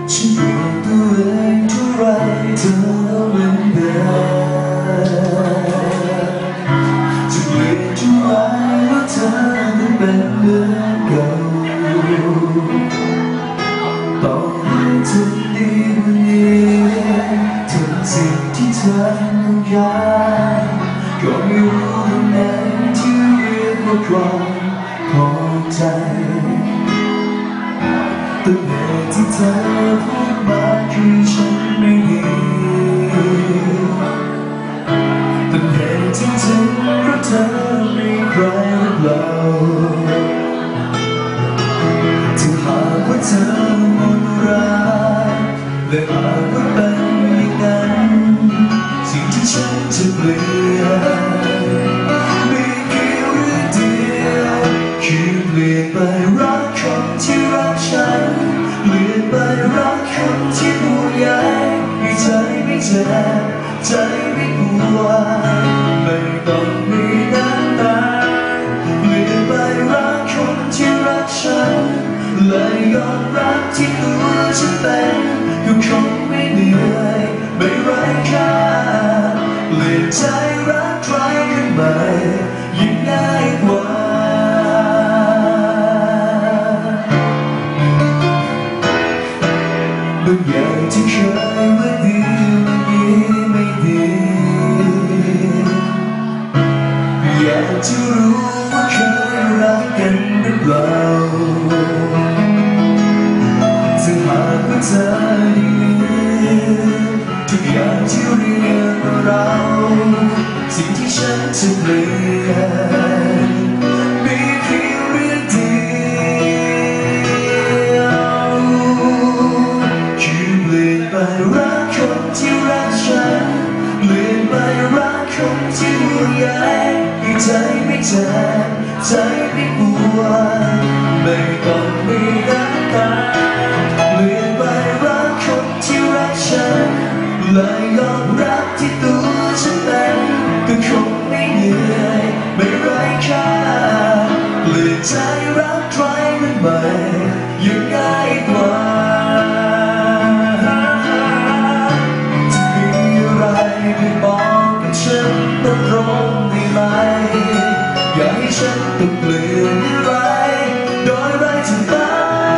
ฉันบอกตัวเองเท่าไรเธอเหมือนเดิมจะเปลี่ยนเท่าไรว่าเธอนั้นเป็นเหมือนเก่าต่อให้ทุกดีวันนี้ทุกสิ่งที่เธออยากก็ไม่รู้ตรงไหนที่เรียกว่าความพอใจแต่เหตุที่เธอพูดมาคือฉันไม่ดีแต่เหตุจริงๆเพราะเธอมีใครหรือเปล่าถ้าหากว่าเธอหมดรักและหากว่าเป็นอย่างนั้นสิ่งที่ฉันจะเปลี่ยนมีเพียงเรื่องเดียวคือเปลี่ยนไปรักคนที่รักฉันเปลี่ยนไปรักคนที่ห่วงใยให้ใจไม่เจ็บใจไม่ปวดไม่ต้องมีน้ำตาเปลี่ยนไปรักคนที่รักฉันและยอมรับที่ตัวฉันเป็นก็คงไม่เหนื่อยไม่ไร้ค่าเปลี่ยนใจรักใครขึ้นใหม่ยิ่งง่ายกว่าบางอย่างที่เคยว่าดีวันนี้ไม่ดีอยากจะรู้ว่าเคยรักกันหรือเปล่าถ้าหากว่าเธอได้ลืมทุกอย่างที่เรียนเราสิ่งที่ฉันจะเปลี่ยนมีเพียงเรื่องเดียวคือเปลี่ยนไปรักคนที่รักฉันเปลี่ยนไปรักคนที่ห่วงใยให้ใจไม่เจ็บใจไม่ปวดไม่ต้องมีน้ำตาเปลี่ยนไปรักคนที่รักฉันและยอมรับที่ตัวฉันเป็นก็คงไม่เหนื่อยไม่ไร้ค่าเปลี่ยนใจรักใครมันใหม่ยังง่ายกว่าจะมีอะไรไปบอกกับฉันตรงๆได้ไหมอย่าให้ฉันต้องเปลี่ยนอะไรโดยไร้จุดหมาย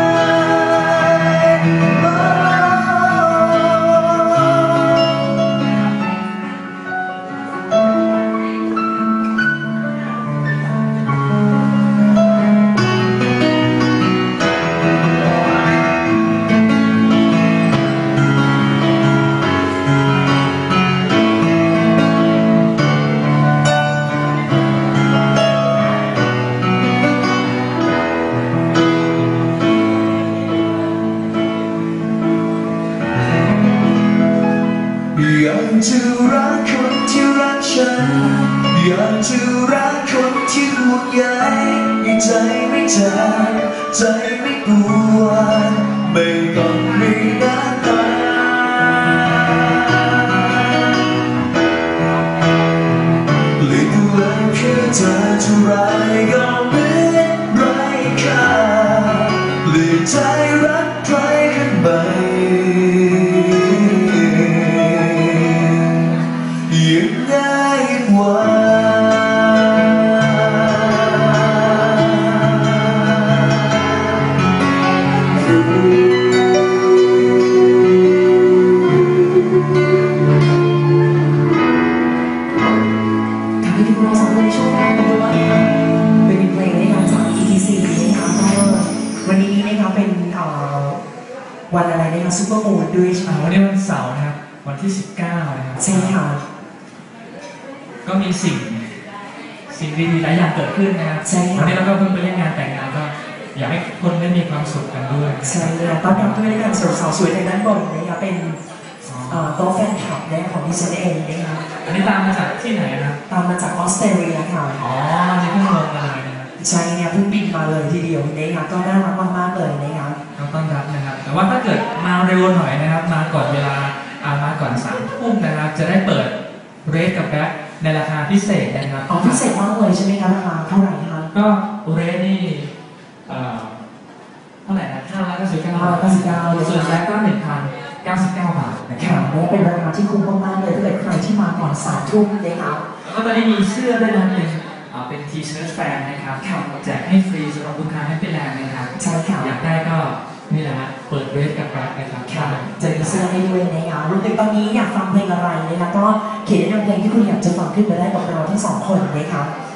อยากจะรักคนที่รักฉันอยากจะรักคนที่ห่วงใยให้ใจไม่เจ็บใจไม่ปวดไม่ต้องมีน้ำตาเปลี่ยนตัวเองเพื่อเธอเท่าไรก็เหมือนไร้ค่าเปลี่ยนใจรักใครขึ้นใหม่ยิ่งง่ายกว่าเป็นเพลงนะคะจาก ETC นะคะวันนี้นะคะเป็นวันอะไรนะคะซุปเปอร์มูนด้วยใช่ไหมวันนี้วันเสาร์นะครับวันที่19นะครับใช่ค่ะก็มีสิ่งดีๆหลายอย่างเกิดขึ้นนะครับวันนี้เราก็เพิ่งไปเล่นงานแต่งงานก็อยากให้คนได้มีความสุขกันด้วยใช่เลยต้อนรับด้วยกันสาวสวยในด้านบนนะคะเป็นโต๊ะแฟนคลับของดิฉันเองนะคะอันนี้ตามมาจากที่ไหนนะตามมาจากออสเตรเลียค่ะอ๋อนี่เพิ่งลงมาเลยนะใช่เนี่ยเพิ่งบินมาเลยทีเดียวนะคะก็น่ารักมากๆเลยนะคะก็ต้อนรับนะครับแต่ว่าถ้าเกิดมาเร็วหน่อยนะครับมาก่อนเวลามาก่อน3 ทุ่มนะครับจะได้เปิดเรทกับแบ็คในราคาพิเศษนะครับพิเศษมากเลยใช่ไหมคะราคาเท่าไหร่คะก็เรทนี่เท่าไหร่นะ599 บาท 1,999เลยส่วนแรกก็ 1,099 บาทนะคค่ะรับและเป็นราคาที่คุ้มมากๆเลยถ้าเกิดใครที่มาก่อน3 ทุ่มนะคะแล้วก็ตอนนี้มีเสื้อด้วยนะเป็นทีเชิ้ตแฟนนะครับแจกให้ฟรีสำหรับลูกค้าให้เป็นแรงนะครับใช่ค่ะอยากได้ก็นี่แหละฮะเปิดเวทกับแร็คนะครับค่ะจะมีเสื้อให้ด้วยนะคะรวมถึงตอนนี้อยากฟังเพลงอะไรนะคะก็เขียนในเพลงที่คุณอยากจะฟังขึ้นมาได้กับเราทั้ง2 คนนะคะ